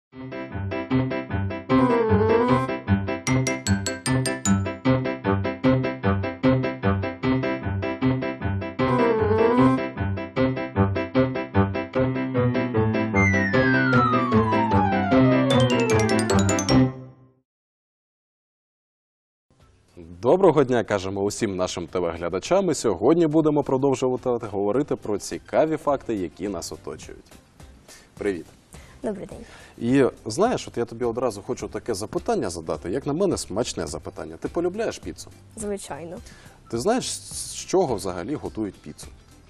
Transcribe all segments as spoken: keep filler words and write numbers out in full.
Доброго дня, кажемо усім нашим телеглядачам. І сьогодні будемо продовжувати говорити про цікаві факти, які нас оточують. Привіт. Добрий день. І знаєш, от я тобі одразу хочу таке запитання задати. Як на мене, смачне запитання. Ти полюбляєш піцу? Звичайно. Ти знаєш, з чого взагалі готують піцу?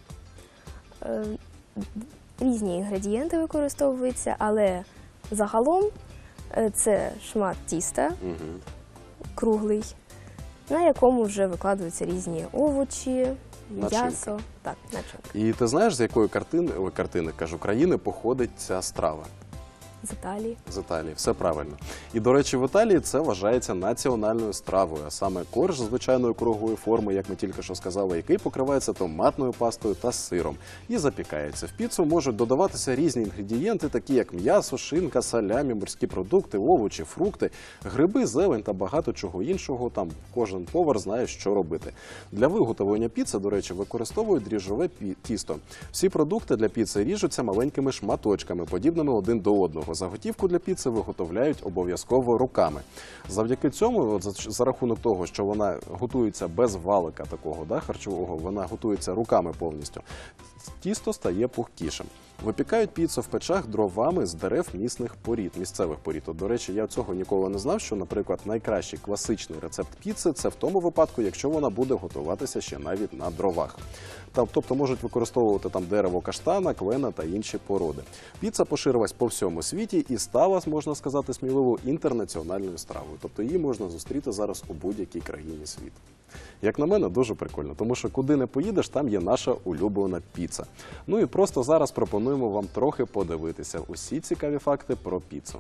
Е, різні інгредієнти використовуються, але загалом е, це шмат тіста, Угу. круглий, на якому вже викладаються різні овочі, Начинка. м'ясо. Так, начинка. І ти знаєш, з якої картини, ой, картини, кажу, країни походить ця страва? З Італії. З Італії, все правильно. І, до речі, в Італії це вважається національною стравою, а саме корж звичайної круглої форми, як ми тільки що сказали, який покривається томатною пастою та сиром і запікається. В піцу можуть додаватися різні інгредієнти, такі як м'ясо, шинка, салямі, морські продукти, овочі, фрукти, гриби, зелень та багато чого іншого. Там кожен повар знає, що робити. Для виготовлення піци, до речі, використовують дріжджове тісто. Всі продукти для піци ріжуться маленькими шматочками, подібними один до одного. Заготівку для піци виготовляють обов'язково руками. Завдяки цьому, от за, за рахунок того, що вона готується без валика такого, да, харчового, вона готується руками повністю, тісто стає пухкішим. Випікають піцу в печах дровами з дерев місних порід, місцевих порід. От, до речі, я цього ніколи не знав, що, наприклад, найкращий класичний рецепт піци – це в тому випадку, якщо вона буде готуватися ще навіть на дровах. Тобто можуть використовувати там дерево каштана, клена та інші породи. Піца поширилась по всьому світі і стала, можна сказати сміливо, інтернаціональною стравою. Тобто її можна зустріти зараз у будь-якій країні світу. Як на мене, дуже прикольно, тому що куди не поїдеш, там є наша улюблена піца. Ну і просто зараз пропонуємо вам трохи подивитися усі цікаві факти про піцу.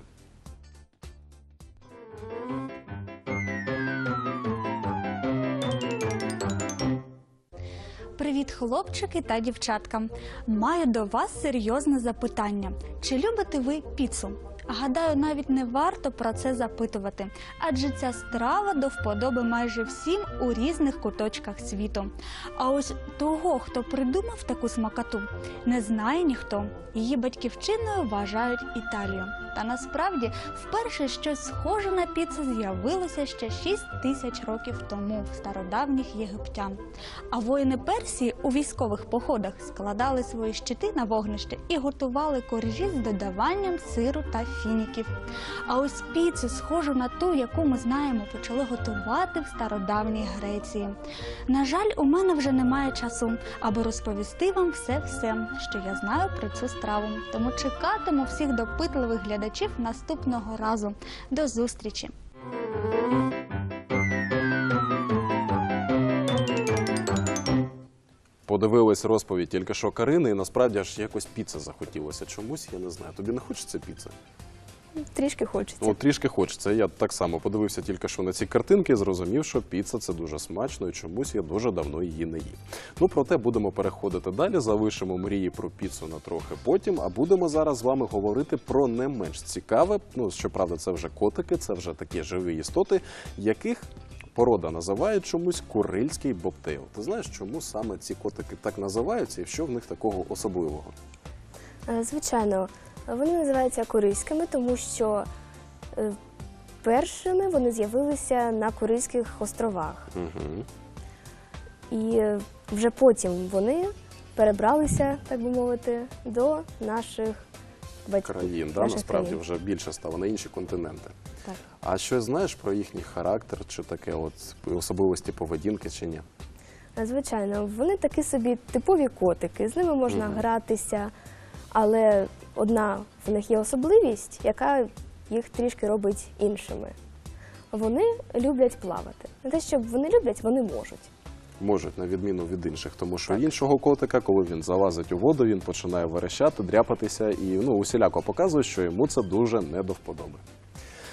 Привіт, хлопчики та дівчатка! Маю до вас серйозне запитання. Чи любите ви піцу? Гадаю, навіть не варто про це запитувати, адже ця страва до вподоби майже всім у різних куточках світу. А ось того, хто придумав таку смакоту, не знає ніхто. Її батьківщиною вважають Італію. Та насправді, вперше щось схоже на піцу з'явилося ще шість тисяч років тому в стародавніх єгиптян. А воїни Персії у військових походах складали свої щити на вогнище і готували коржі з додаванням сиру та фініків. А ось піцу, схожу на ту, яку ми знаємо, почали готувати в стародавній Греції. На жаль, у мене вже немає часу, аби розповісти вам все-все, що я знаю про цю страву. Тому чекатиму всіх допитливих глядачів наступного разу. До зустрічі! Подивилась розповідь тільки що Карини, і насправді аж якось піца захотілося чомусь, я не знаю. Тобі не хочеться піци? Трішки хочеться. О, трішки хочеться. Я так само подивився тільки що на ці картинки і зрозумів, що піца – це дуже смачно, і чомусь я дуже давно її не їв. Ну, проте будемо переходити далі, залишимо мрії про піцу на трохи потім, а будемо зараз з вами говорити про не менш цікаве, ну, щоправда, це вже котики, це вже такі живі істоти, яких порода називає чомусь курильський бобтейл. Ти знаєш, чому саме ці котики так називаються і що в них такого особливого? Звичайно, вони називаються Курильськими, тому що першими вони з'явилися на Курильських островах. Угу. І вже потім вони перебралися, так би мовити, до наших батьків. Країн, да, наших насправді країн. вже більше стало, на інші континенти. Так. А що знаєш про їхній характер, чи таке от особливості поведінки, чи ні? Звичайно, вони такі собі типові котики, з ними можна Мгм. гратися, але одна в них є особливість, яка їх трішки робить іншими. Вони люблять плавати. Не те, що вони люблять, вони можуть. Можуть, на відміну від інших, тому що Так. іншого котика, коли він залазить у воду, він починає верещати, дряпатися і ну, усіляко показує, що йому це дуже не до вподоби.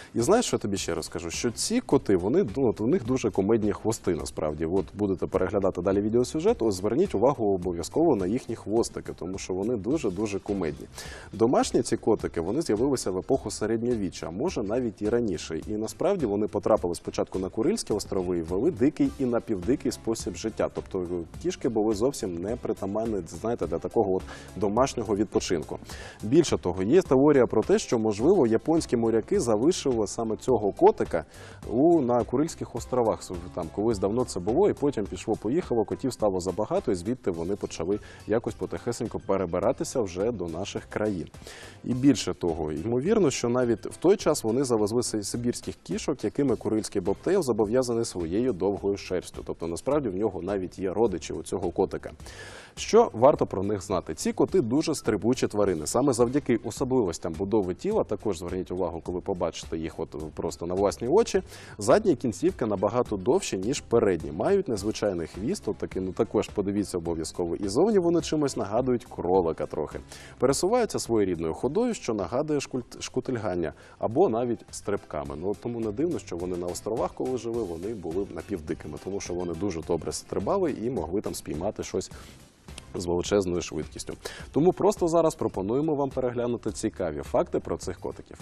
І знаєш, що я тобі ще розкажу? Що ці коти, вони, ну, от у них дуже комедні хвости, насправді. От будете переглядати далі відеосюжет, ось зверніть увагу обов'язково на їхні хвостики, тому що вони дуже-дуже кумедні. Домашні ці котики, вони з'явилися в епоху середньовіччя, а може навіть і раніше. І насправді вони потрапили спочатку на Курильські острови і вели дикий і напівдикий спосіб життя. Тобто кішки були зовсім не притаманні, знаєте, для такого от домашнього відпочинку. Більше того, є теорія про те, що, можливо, японські моряки залишили саме цього котика у, на Курильських островах. Там колись давно це було, і потім пішло-поїхало, котів стало забагато, і звідти вони почали якось потихесенько перебиратися вже до наших країн. І більше того, ймовірно, що навіть в той час вони завезли сибірських кішок, якими Курильський бобтейл зобов'язаний своєю довгою шерстю. Тобто, насправді, в нього навіть є родичі у цього котика. Що варто про них знати? Ці коти дуже стрибучі тварини. Саме завдяки особливостям будови тіла, також зверніть увагу, коли побачите їх от просто на власні очі, задні кінцівки набагато довші, ніж передні. Мають незвичайний хвіст, от такий, ну також подивіться обов'язково. І зовні вони чимось нагадують кролика трохи. Пересуваються своєрідною ходою, що нагадує шкуль- шкутильгання, або навіть стрибками. Ну, от тому не дивно, що вони на островах, коли жили, вони були напівдикими, тому що вони дуже добре стрибали і могли там спіймати щось з величезною швидкістю. Тому просто зараз пропонуємо вам переглянути цікаві факти про цих котиків.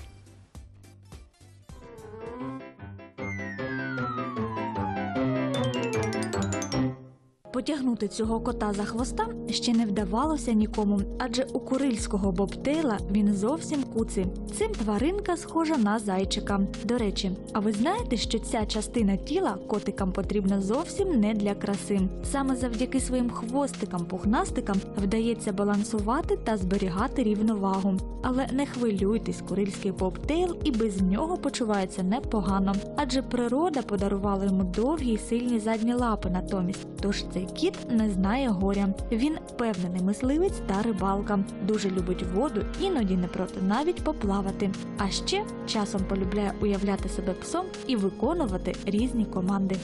Потягнути цього кота за хвоста ще не вдавалося нікому, адже у курильського бобтейла він зовсім куций. Цим тваринка схожа на зайчика. До речі, а ви знаєте, що ця частина тіла котикам потрібна зовсім не для краси? Саме завдяки своїм хвостикам-пухнастикам вдається балансувати та зберігати рівновагу. Але не хвилюйтесь, курильський бобтейл і без нього почувається непогано, адже природа подарувала йому довгі й сильні задні лапи натомість. Тож цей кіт не знає горя. Він впевнений мисливець та рибалка. Дуже любить воду, іноді не проти навіть поплавати. А ще часом полюбляє уявляти себе псом і виконувати різні команди.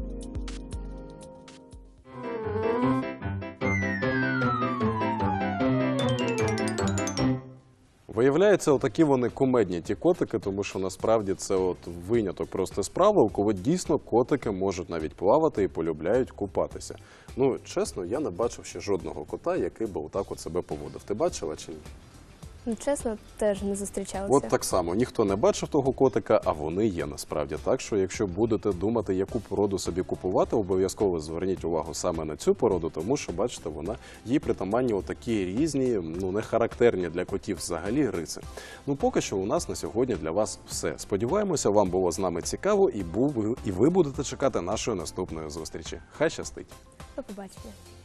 Виявляється, отакі вони кумедні, ті котики, тому що насправді це от виняток просто справа, коли дійсно котики можуть навіть плавати і полюбляють купатися. Ну, чесно, я не бачив ще жодного кота, який би отак от себе поводив. Ти бачила чи ні? Ну, чесно, теж не зустрічалася. От так само, ніхто не бачив того котика, а вони є насправді. Так що, якщо будете думати, яку породу собі купувати, обов'язково зверніть увагу саме на цю породу, тому що, бачите, вона, їй притаманні отакі різні, ну, не характерні для котів взагалі риси. Ну, поки що у нас на сьогодні для вас все. Сподіваємося, вам було з нами цікаво і, був, і ви будете чекати нашої наступної зустрічі. Хай щастить! До побачення.